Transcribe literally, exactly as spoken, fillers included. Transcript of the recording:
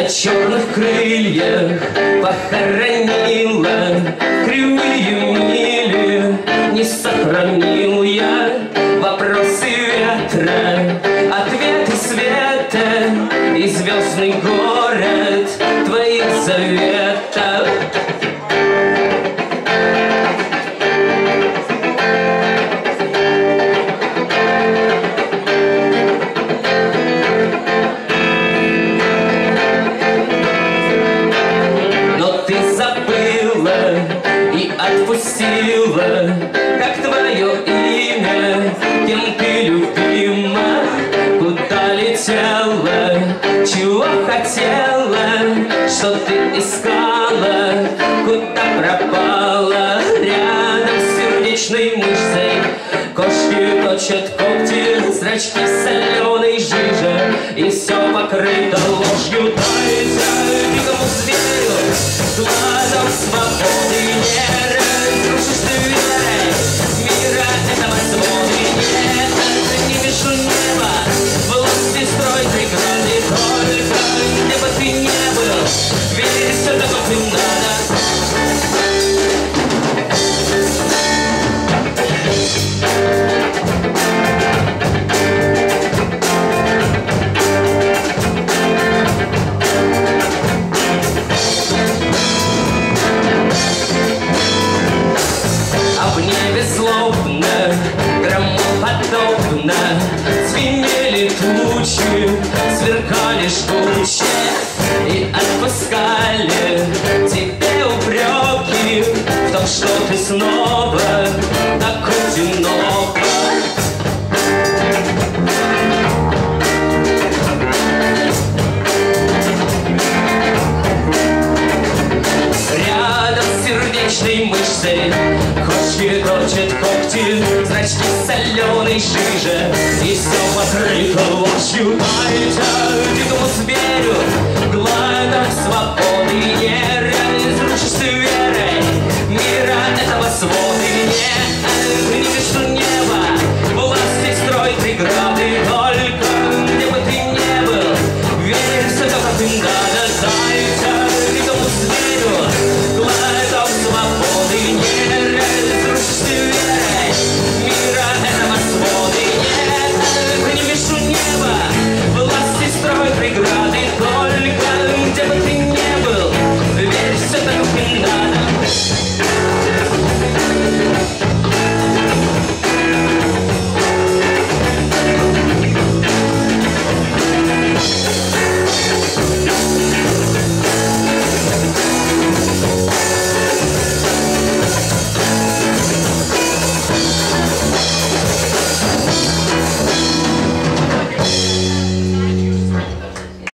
черных крыльях похоронила кривые мили. Не сохранил я вопросы ветра, ответы света и звездный город твоих заветов. Отпустила, как твое имя, кем ты любима, куда летела, чего хотела, что ты искала, куда пропала. Рядом с сердечной мышцей кошки точат когти, зрачки соленой жижи, и все покрыто ложью. Дайте дикому зверю глазом свободы не разрушишь ты верой мира этого свода. Нет, не вижу неба, власти строй преграды, только где бы ты не был, верь, все такое ты надо. Злобно, громоподобно звенели тучи, сверкали жгуче и отпускали тебе упреки в том, что ты снова так одинока. Рядом с сердечной мышцей кошки точат когти, зрачки соленой жижи, и все покрыто ложью.